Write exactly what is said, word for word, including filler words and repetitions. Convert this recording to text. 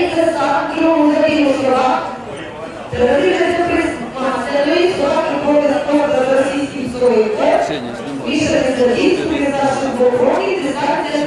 Терапійка став другому забігу слова. Терапійка присмацяної слова обов'язково за російським слоєм. Вішати за дійсно від наших двох років, дистанція